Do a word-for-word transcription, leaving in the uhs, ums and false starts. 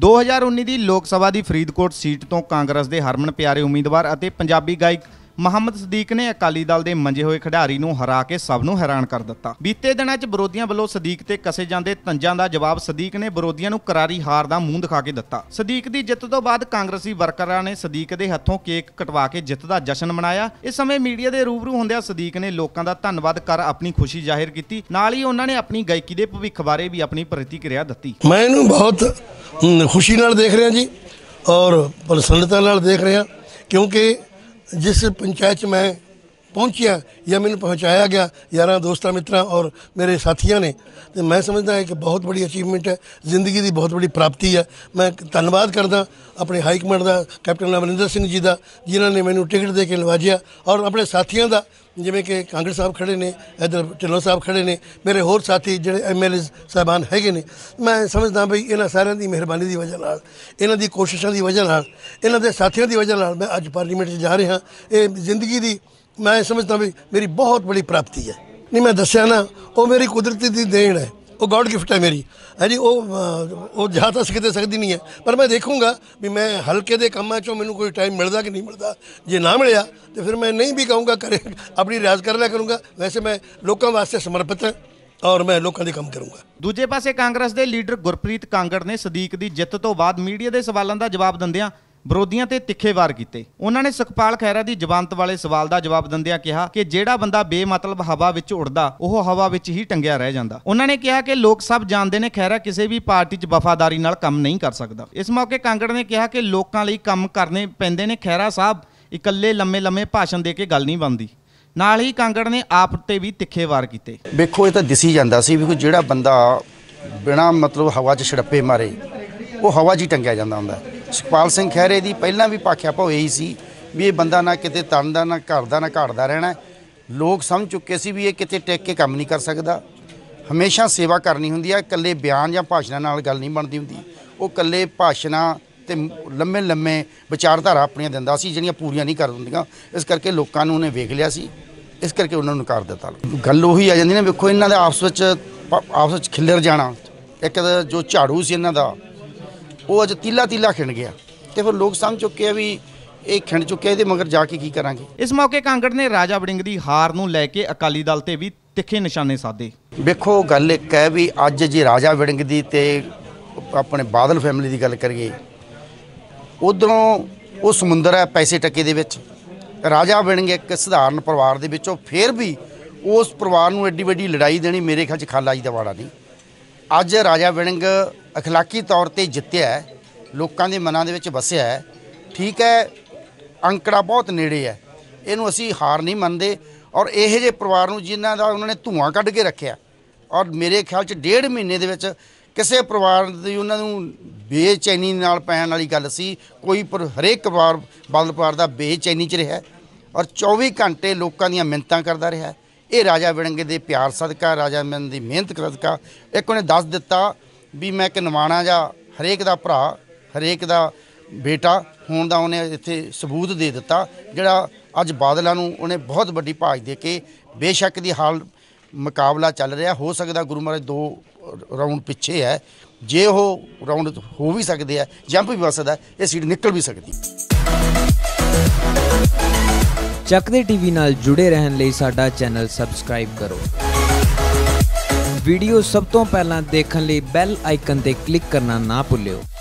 दो हज़ार उन्नीस की लोक सभा की फरीदकोट सीट तो कांग्रेस के हरमन प्यारे उम्मीदवार और पंजाबी गायक मुहम्मद सदीक ने अकाली दल के मंजे हुए खिडारी नूं हरा के सब नूं हैरान कर दिता। बीते दिनों च विरोधियों वालों सदीक ते कसे जांदे तंजां दा जवाब सदीक ने विरोधियों नूं करारी हार दा मूंह दिखा के दिता। सदीक की जित तो बाद कांग्रेसी वर्करां ने सदीक के हथों केक कटवा के जित का जश्न मनाया। इस समय मीडिया के रूबरू होंदियां सदीक ने लोगों का धन्नवाद कर अपनी खुशी जाहिर की। नाल ही उन्होंने अपनी गायकी के भविख बारे भी अपनी प्रतिक्रिया दी। मैं इन्हूं बहुत खुशी नाल देख रहा जी और प्रसन्नता नाल देख रहा, क्योंकि जिस पंचायत मैं पहुंचिया या मैंने पहुंचाया गया यार दोस्तों मित्रों और मेरे साथियों ने, तो मैं समझदा है कि बहुत बड़ी अचीवमेंट है, जिंदगी की बहुत बड़ी प्राप्ति है। मैं धन्यवाद करदा अपने हाई कमांड का कैप्टन अमरिंदर सिंह जी का, जिन्होंने मैंने टिकट दे के नवाजिया, और अपने साथियों का जिमें कि कांग्रेस साहब खड़े ने, इधर ढिल्लों साहब खड़े ने, मेरे होर साथी जो एम एल ए साहबान है ने। मैं समझदा बई इन्हां सारिਆਂ ਦੀ ਮਿਹਰਬਾਨੀ ਦੀ वजह नाल, इन्हां दी कोशिशों की वजह नाल, इन्हां दे साथियों की वजह नाल मैं अज पार्लीमेंट जा रहा। ये जिंदगी की मैं समझदा भी मेरी बहुत बड़ी प्राप्ति है। नहीं मैं दस्या ना, वो मेरी कुदरती दी देन है, वो गॉड गिफ्ट है मेरी, है जी। वो वो जा तो किते सकती नहीं है, पर मैं देखूँगा भी मैं हल्के के कामों चों मैनूं कोई टाइम मिलता कि नहीं मिलता। जे ना मिलिया तो फिर मैं नहीं भी कहूँगा करे अपनी रियाज कर लिया करूँगा। वैसे मैं लोगों वास्ते समर्पित है और मैं लोगों के काम करूँगा। दूजे पासे कांग्रेस के लीडर गुरप्रीत कांगड़ ने सदीक की जित तो बाद मीडिया के सवालों का जवाब दिंदियां विरोधियों ते तिखे वार किए। उन्होंने सुखपाल खैरा की जमानत वाले सवाल का जवाब दिंदियां कहा कि जेड़ा बंदा बेमतलब हवा विच उड़दा वो हवा विच ही टंगिया रह जांदा। उन्होंने कहा कि लोग सब जानते हैं खैरा किसी भी पार्टी च वफादारी नाल काम नहीं कर सकता। इस मौके कांगड़ ने कहा कि लोगों लई काम करने पैंदे ने, खैरा साहब इकल्ले लम्मे लम्मे भाषण दे के गल नहीं बनती। नाल ही कांगड़ ने आप ते भी तिखे वार किए। देखो ये तो दिसी जाता सी भी जिहड़ा बंदा बिना मतलब हवा च छड़प्पे मारे वो हवा च ही टंगिया जाता हुंदा। सुखपाल सिंह खैरे की पहलां भी भाख्या भाव यही सी भी ये बंदा ना किते तनदा ना घरदा ना घाटदा रहना। लोग समझ चुके सी भी ये किते टेक के काम नहीं कर सकता, हमेशा सेवा करनी हुंदी है। कल्ले बयान या भाषणां नाल गल नहीं बनती हुंदी, वो कल्ले भाषणां ते लम्मे लम्मे विचारधारा अपनियां दिंदा सी जिहड़ियां पूरीआं नहीं कर दिंदियां। इस करके लोकां नूं उहने वेख लिया सी, इस करके उन्होंने नकार दिता। गल उही आ जांदी ना, वेखो इन्हां दे आपस विच आपस विच खिल्लर जाना। एक जो झाड़ू सी इन्हां दा वो अज तीला तीला खिंड गया, तो फिर लोग समझ चुके हैं भी ये खिंड चुके, ये मगर जाके की करांगे। इस मौके कांगड़ ने राजा वड़िंग की हार नूं लैके अकाली दल ते भी तिखे निशाने साधे। देखो गल एक है भी अज जे राजा वड़िंग की ते अपने बादल फैमिली की गल करिए, उधरों वो समुंदर है पैसे टके दे विच। राजा वड़िंग एक सधारण परिवार दे विचों फिर भी उस परिवार नूं एड्डी वड्डी लड़ाई देनी मेरे ख्याल च खाला जी दा वाड़ा नहीं। अज राजा वड़िंग अखलाकी तौर पर जित्या है, लोगों के मनां दे विच वसिया है, ठीक है, अंकड़ा बहुत नेड़े है, इनू असी हार नहीं मनते। और यह जे परिवार नूं जिन्हां दा उन्होंने धुआं कढ़ के रखिया, और मेरे ख्याल च डेढ़ महीने दे विच किसी परिवार दी उन्हां नूं बेचैनी नाल पैण वाली गल सी। कोई पर हरेक परिवार बादल परिवार दा बेचैनी च रहा और चौबी घंटे लोगों दीयां मिन्नतां करदा रहा। ये राजा वड़िंग दे प्यार सदका, राजा वड़िंग दी मेहनत सदका। एक उन्हें दस दिता भी मैं एक नवाणा जा हरेक दा भरा हरेक दा बेटा होने का उन्हें इत्थे सबूत दे दिता, जिहड़ा अज बादलों नूं उन्हें बहुत बड़ी भाज दे के बेशक दी हाल मुकाबला चल रहा। हो सकता गुरु महाराज दो राउंड पिछे है, जे वो राउंड हो भी सकते हैं, जंप भी हो सकता है, ये सीट निकल भी सकती। ਚੱਕਦੇ ਟੀਵੀ ਨਾਲ जुड़े रहने ਲਈ ਸਾਡਾ ਚੈਨਲ ਸਬਸਕ੍ਰਾਈਬ करो। वीडियो सब तो पहला देखने ਲਈ ਬੈਲ ਆਈਕਨ ਤੇ क्लिक करना ना भुल्लिओ।